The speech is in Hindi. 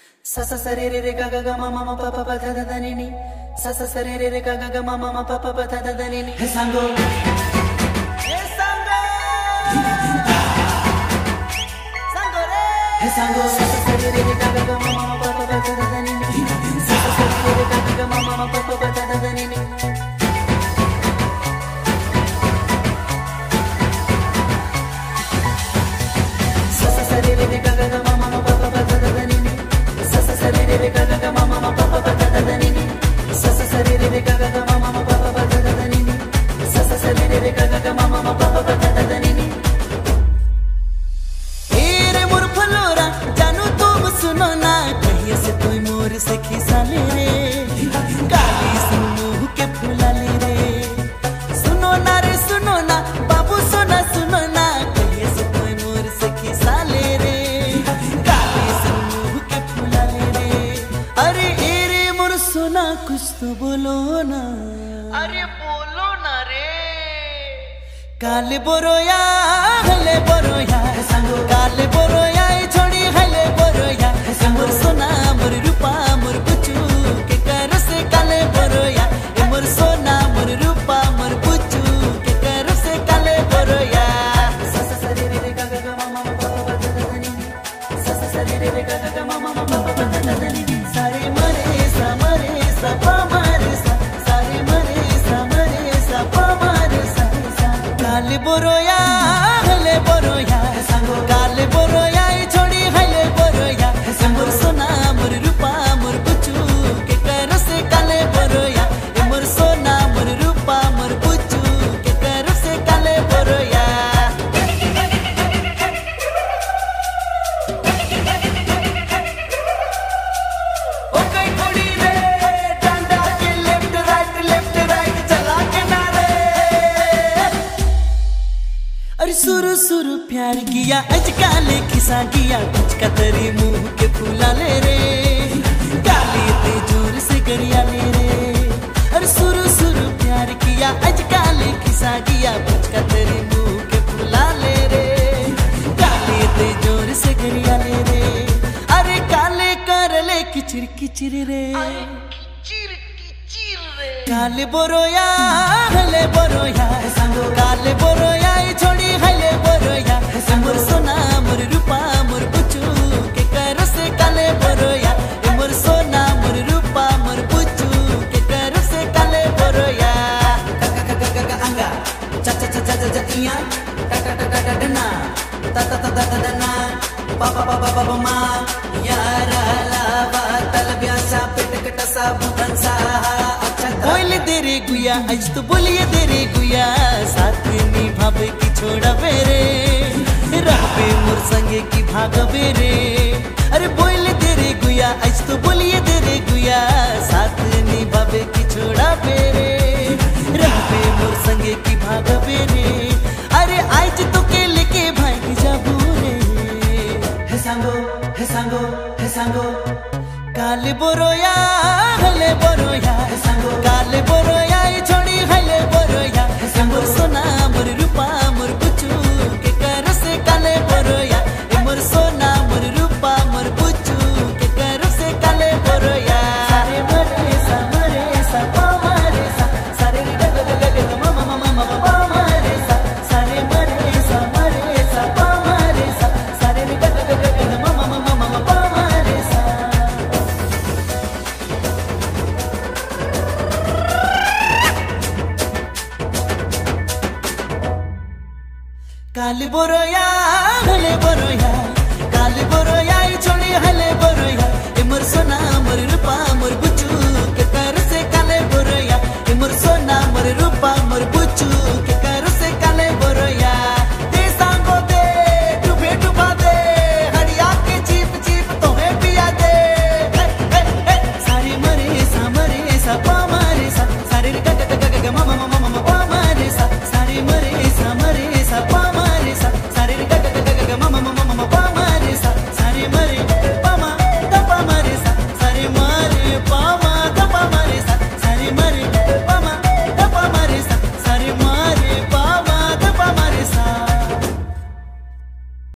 सा सा सा रे रे रे गा गा गा मा मा मा पा पा पा धा धा धा नी नी सा सा सा रे रे रे गा गा गा मा मा मा पा पा पा धा धा धा नी नी हे सांगो सांगो रे हे सांगो सा सा सा रे रे रे गा गा गा मा मा मा पा पा पा धा धा धा नी नी सा सा सा रे रे गा गा गा मा मा मा पा पा पा धा धा धा नी नी सा सा सा रे रे रे गा गा गा मा मा मा पा पा पा धा धा धा नी नी सा सा सा रे रे रे गा गा गा मा मा मा पा पा पा धा धा धा नी नी सा सा सा रे रे रे गा गा गा मा मा मा पा पा पा धा धा धा नी नी सा सा सा रे रे रे गा गा गा मा मा मा पा पा पा धा धा धा नी नी ए रे मोर फलोरा जानू तुम सुनो ना कहिए से तू मोर से खिसा ले रे काली सुनो के फूला ले रे सुनो ना बाबू सोना सुनो ना कहिए से तू मोर से खिसा ले रे काली सुनो के फूला ले रे अरे ए रे मोर सोना कुछ तो बोलो ना अरे बोलो ना रे काले बोरोया हले बोरोया सांगो काले बोरोया छोड़ी हले बोरोया मोर सोना मोर रूपा मोर बुचू के कर से काले बोरोया मोर सोना मोर रूपा मोर बुचू के कर से काले बोरोया सा सा सा रे रे गा गा गा मा मा पा पा धा धा धा नी सा सा सा रे रे गा गा गा मा मा पा पा धा धा धा नी सारे मरे सा पा मरे सा सारे मरे सा पा मरे सा काले बोरोया हले बोरोया सांगो काले बोरोया छोड़ी हले बोरोया मोर सोना मोर रूपा मोर बुचू के कर से काले बोरोया मोर सोना मोर रूपा मोर बुचू के कर से काले बोरोया ओ कई थोड़ी रे डंडा के लेफ्ट राइट चला के ना रे अरे सुरु सुरु प्यार किया अजकाले खिसा किया कुछ का तेरी मुंह के फूला ले रे काली ते जोर से गरिया ले रे अरे सुरु सुरु प्यार किया अजकाले खिसा किया कुछ का तेरी मुंह के फूला ले रे काली ते जोर से गरिया ले रे अरे काले कर ले किचिर रे किचिर रे काले बोरोया हले बोरोया सांगो काले बोरोया छोड़ी हले बोरोया मोर सोना मोर रूपा मोर बुचू के कर से काले बोरोया मोर सोना मोर रूपा मोर बुचू के कर से काले बोरोया अंगा चा चा चा चा चा इया टा टा टा टा डना ता ता ता ता डना पा पा पा पा मा यारा लावा तलबिया सा पेट कटसा बुधन सा बोले तेरे गुया आज तो बोलिए तेरे गुया साथ निभावे की छोड़ा बेरे रहबे मोर संगे की भाग बेरे अरे बोले तेरे गुया आज तो बोलिए तेरे गुया साथ निभावे की छोड़ा बेरे रहबे मोर संगे की भाग बेरे अरे आज तो के लेके भाई जाबू रे हे सांगो काले बोरोया हले बोरोया सांगो काले बोरोया छोड़ी हले बोरोया मोर सोना मोर रूपा मोर बुचू के कर से काले बोरोया मोर सोना मोर रूपा मोर बुचू के कर से काले बोरोया सारे मरे सा पा मरे सा सारे ग ग ग ग मा मा मा मा पा मरे सा सारे मरे सा पा मरे सा सारे ग ग ग ग मा मा मा मा पा मरे सा काले बोरोया